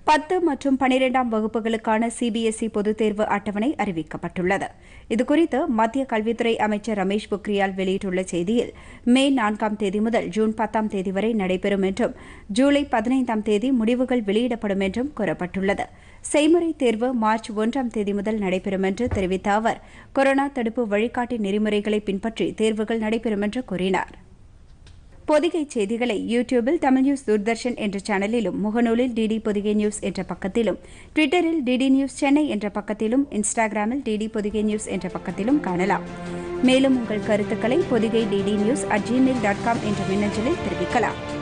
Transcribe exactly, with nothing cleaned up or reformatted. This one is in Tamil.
பத்து மற்றும் பனிரெண்டாம் வகுப்புகளுக்கான சிபிஎஸ்இ பொதுத் தேர்வு அட்டவணை அறிவிக்கப்பட்டுள்ளது. இதுகுறித்து மத்திய கல்வித்துறை அமைச்சர் ரமேஷ் பொக்ரியால் வெளியிட்டுள்ள செய்தியில், மே நான்காம் தேதி முதல் ஜூன் பத்தாம் தேதி வரை நடைபெறும் என்றும், ஜூலை பதினைந்தாம் தேதி முடிவுகள் வெளியிடப்படும் என்றும் கூறப்பட்டுள்ளது. செய்முறை தேர்வு மார்ச் ஒன்றாம் தேதி முதல் நடைபெறும் என்று தெரிவித்த அவர், கொரோனா தடுப்பு வழிகாட்டி நெறிமுறைகளை பின்பற்றி தேர்வுகள் நடைபெறும் என்று கூறினார். பொதிகை செய்திகளை யூ டியூபில் தமிழ் நியூஸ் தூர்தர்ஷன் என்ற சேனலிலும், முகநூலில் டிடி பொதிகை நியூஸ் என்ற பக்கத்திலும், ட்விட்டரில் டிடி நியூஸ் சென்னை என்ற பக்கத்திலும், இன்ஸ்டாகிராமில் டிடி பொதிகை நியூஸ் என்ற பக்கத்திலும் காணலாம். மேலும் உங்கள் கருத்துக்களை Podhigai DD news at Gmail dot com என்ற மின்னஞ்சலில் தெரிவிக்கலாம்.